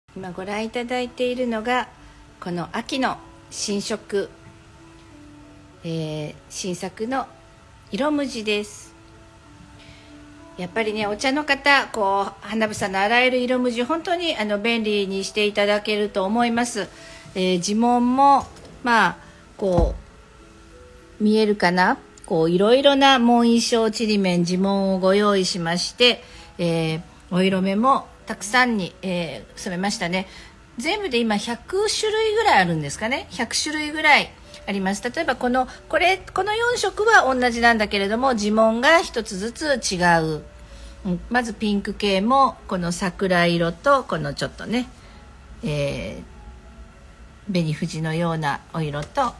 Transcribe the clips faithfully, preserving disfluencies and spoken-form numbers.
今ご覧いただいているのがこの秋の新色、えー、新作の色無地です。やっぱりね、お茶の方、こう花房のあらゆる色無地、本当にあの便利にしていただけると思います。えー、地紋もまあこう見えるかな、こういろいろな紋衣装ちりめん地紋をご用意しまして、えー、お色目もたくさんに、えー、染めましたね。全部で今ひゃくしゅるいぐらいあるんですかね。ひゃくしゅるいぐらいあります。例えばこのこれこのよんしょくは同じなんだけれども、地紋がひとつずつ違う。うん、まずピンク系もこの桜色とこのちょっとね、えー、紅富士のようなお色と、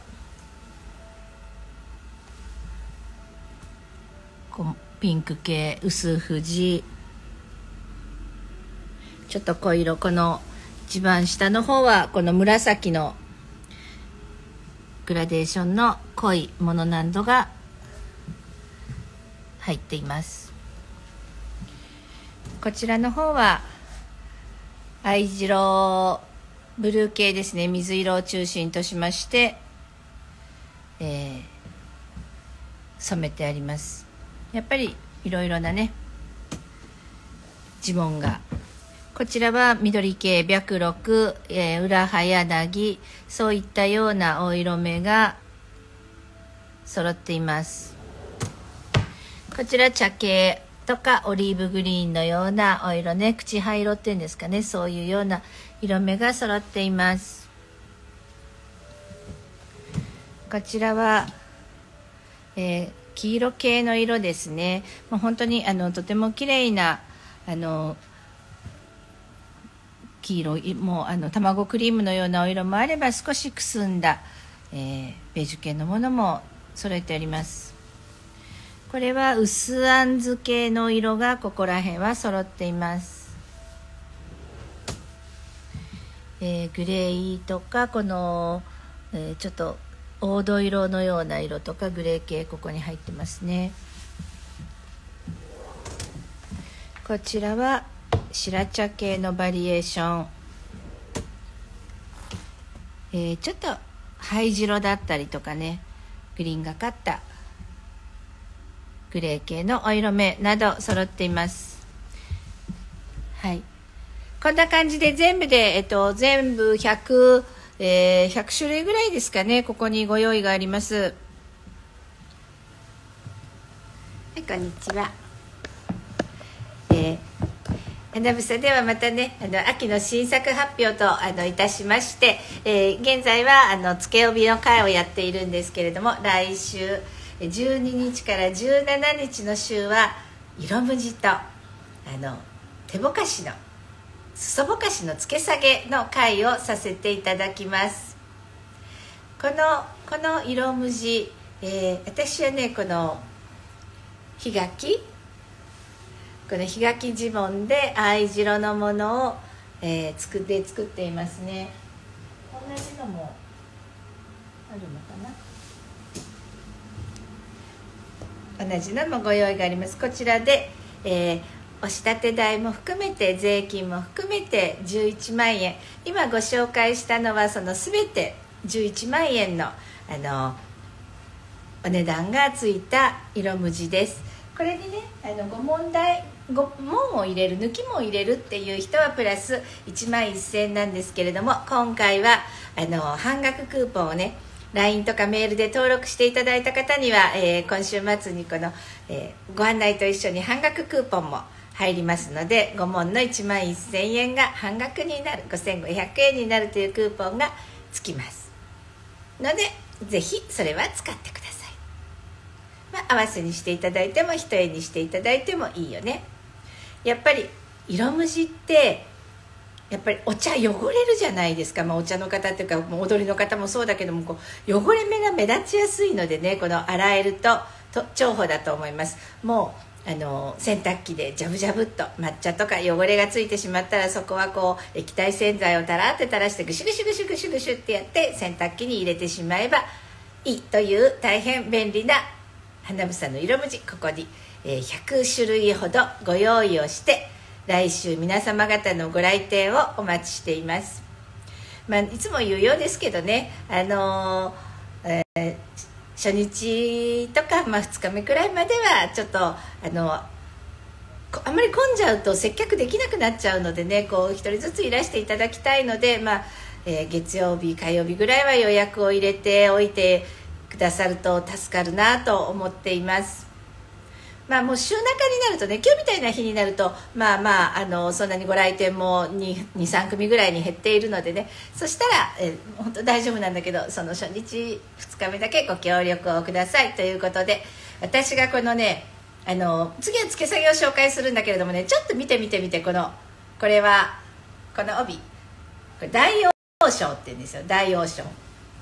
こうピンク系薄富士、ちょっと濃い色、この一番下の方はこの紫のグラデーションの濃いものなどが入っています。こちらの方は藍白ブルー系ですね。水色を中心としまして、えー、染めてあります。やっぱりいろいろなね地紋が、こちらは緑系白六、えー、裏葉柳、そういったようなお色目が揃っています。こちら茶系とかオリーブグリーンのようなお色ね、口葉色っていうんですかね、そういうような色目が揃っています。こちらは、えー、黄色系の色ですね。もう本当にあのとても綺麗なあの黄色い、もうあの卵クリームのようなお色もあれば、少しくすんだ、えー、ベージュ系のものも揃えております。これは薄あんず系の色がここら辺は揃っています。えー、グレーとかこの、えー、ちょっと黄土色のような色とかグレー系、ここに入ってますね。こちらは白茶系のバリエーション、えー、ちょっと灰白だったりとかね、グリーンがかったグレー系のお色目など揃っています。はい、こんな感じで全部で、えっと、全部ひゃく、えー、ひゃくしゅるいぐらいですかね、ここにご用意があります。はい、こんにちは。えー花房ではまたね、あの秋の新作発表とあのいたしまして、えー、現在はあのつけ帯の会をやっているんですけれども、来週じゅうににちからじゅうしちにちの週は色無地とあの手ぼかしの裾ぼかしのつけ下げの会をさせていただきます。このこの色無地、えー、私はね、この檜垣この檜垣地紋で藍白のものを、えー、作って作っていますね。同じのもあるのかな。同じのもご用意があります。こちらで、えー、お仕立て代も含めて税金も含めてじゅういちまんえん。今ご紹介したのはその全てじゅういちまんえんの、あのお値段がついた色無地です。これにね、あのご問題ご紋を入れる、抜き紋を入れるっていう人はプラスいちまんせんえんなんですけれども、今回はあの半額クーポンをね ライン とかメールで登録していただいた方には、えー、今週末にこの、えー、ご案内と一緒に半額クーポンも入りますので、ご問のいちまんせんえんが半額になる、ごせんごひゃくえんになるというクーポンがつきますので、ぜひそれは使ってください。まあ、合わせにしていただいても一重にしていただいてもいいよね。やっぱり色無地ってやっぱりお茶汚れるじゃないですか。まあ、お茶の方っていうかもう踊りの方もそうだけども、こう汚れ目が目立ちやすいのでね、この洗えるとと重宝だと思います。もうあの洗濯機でジャブジャブっと抹茶とか汚れがついてしまったら、そこはこう液体洗剤をたらって垂らしてぐしゅぐしゅぐしゅぐしゅぐしゅってやって洗濯機に入れてしまえばいいという大変便利な花房の色無地、ここにひゃくしゅるいほどご用意をして、 来週皆様方のご来店をお待ちしています。まあ、いつも言うようですけどね、あのーえー、初日とか、まあ、ふつかめくらいまではちょっとあのあんまり混んじゃうと接客できなくなっちゃうのでね、こうひとりずついらしていただきたいので、まあえー、月曜日火曜日ぐらいは予約を入れておいてくださると助かるなと思っています。まあ、もう週中になるとね、今日みたいな日になるとまあまあ、あのそんなにご来店もにさん組ぐらいに減っているのでね、そしたら、えー、本当大丈夫なんだけど、その初日ふつかめだけご協力をくださいということで、私がこのね、あの次は付け下げを紹介するんだけれどもね、ちょっと見て見て見て、このこれはこの帯、これ大王章って言うんですよ。大王章、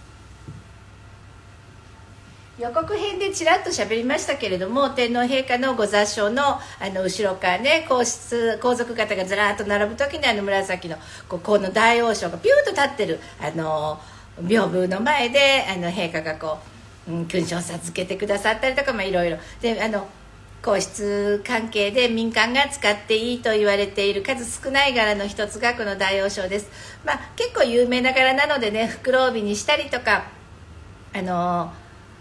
予告編でちらっと喋りましたけれども、天皇陛下のご座礁 の, あの後ろからね、皇室皇族方がずらっと並ぶ時に、あの紫のこうこの大王章がピューッと立ってるあの屏風の前で、あの陛下がこう、うん、勲章を授けてくださったりとか、まあいろいろで、あの皇室関係で民間が使っていいと言われている数少ない柄の一つがこの大王章です。まあ、結構有名な柄なのでね、袋帯にしたりとか、あの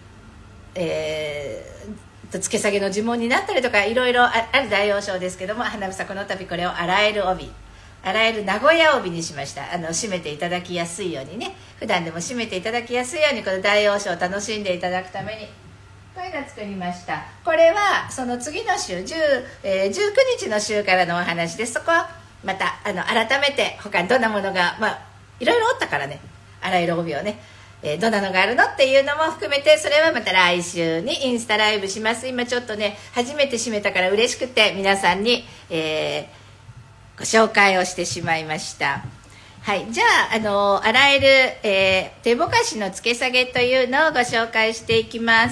えー、付け下げの呪文になったりとか、いろいろある大王章ですけども、花房この度これを洗える帯、洗える名古屋帯にしました。あの締めていただきやすいようにね、普段でも締めていただきやすいように、この大王章を楽しんでいただくためにこれが作りました。これはその次の週じゅう、えー、じゅうくにちの週からのお話です。そこはまたあの改めて他にどんなものが、まあいろいろおったからね、洗える帯をね、えー、どんなのがあるのっていうのも含めて、それはまた来週にインスタライブします。今ちょっとね、初めて締めたから嬉しくて皆さんに、えー、ご紹介をしてしまいました。はい、じゃあ、あの洗える、えー、手ぼかしの付け下げというのをご紹介していきます。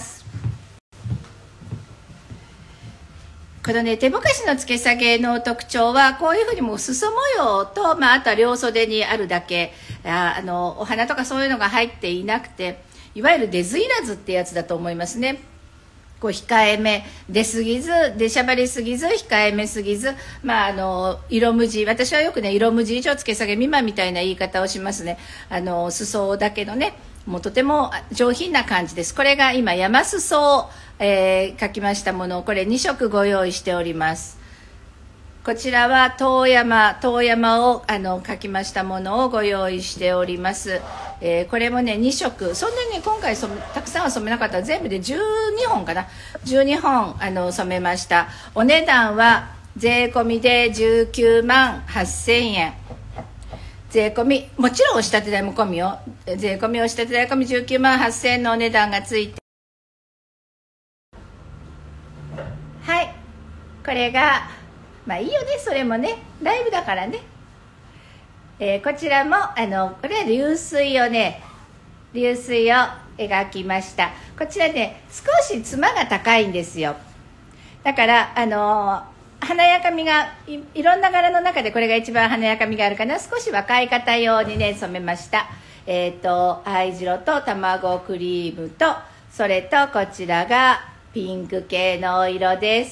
このね、手ぼかしの付け下げの特徴は、こういうふうにもう裾模様と、まあ、あとは両袖にあるだけ、ああのお花とかそういうのが入っていなくて、いわゆる出ずいらずってやつだと思いますね。こう控えめ出すぎず、出しゃばりすぎず、控えめすぎず、まあ、あの色無地、私はよくね、色無地以上付け下げ未満みたいな言い方をしますね。あの裾だけのね、もうとても上品な感じです。これが今山裾を、えー、描きましたものを、これに色ご用意しております。こちらは遠山遠山をあの描きましたものをご用意しております。えー、これもねに色、そんなにね今回染めたくさんは染めなかった。全部でじゅうにほんかな、じゅうにほんあの染めました。お値段は税込みでじゅうきゅうまんはっせんえん、税込み、もちろんお仕立て代も込みよ、税込みお仕立て代込みじゅうきゅうまんはっせんえんのお値段がついて、はい、これがまあいいよね、それもね、ライブだからね。えー、こちらもあのこれは流水をね、流水を描きました。こちらね、少しつまが高いんですよ。だからあの華やかみが い, いろんな柄の中でこれが一番華やかみがあるかな。少し若い方用にね染めました。えっ、ー、と藍白と卵クリームと、それとこちらがピンク系のお色です。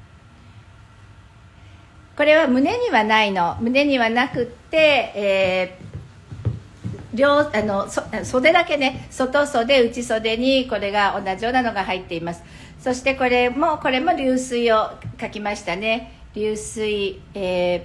これは胸にはないの、胸にはなくって、えー、両あのそ袖だけね、外袖内袖にこれが同じようなのが入っています。そしてこれもこれも流水を描きましたね。流水、えー、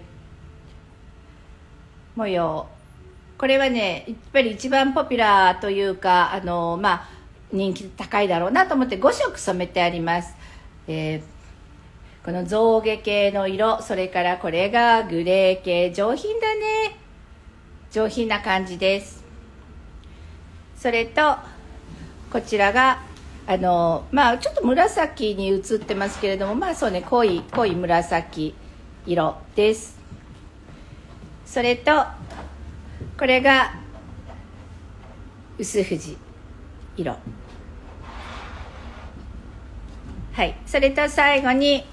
模様、これはねやっぱり一番ポピュラーというか、あのまあ人気高いだろうなと思ってご色染めてあります。えーこの象牙系の色、それからこれがグレー系、上品だね、上品な感じです。それとこちらがあのまあちょっと紫に映ってますけれども、まあそうね、濃い濃い紫色です。それとこれが薄藤色、はい。それと最後に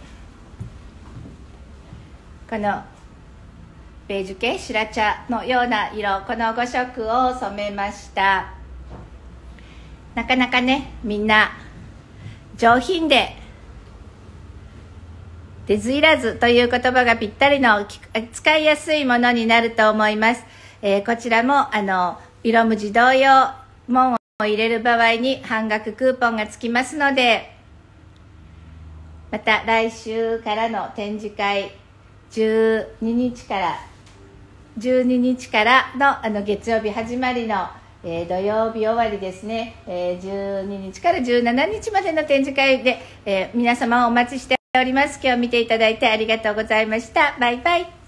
このベージュ系白茶のような色、このご色を染めました。なかなかね、みんな上品で出ずいらずという言葉がぴったりの使いやすいものになると思います。えー、こちらもあの色無地同様、紋を入れる場合に半額クーポンがつきますので、また来週からの展示会、じゅうににちからじゅうににちからのあの月曜日始まりの、えー、土曜日終わりですね、えー、じゅうににちからじゅうしちにちまでの展示会で、えー、皆様をお待ちしております。今日見ていただいてありがとうございました。バイバイ。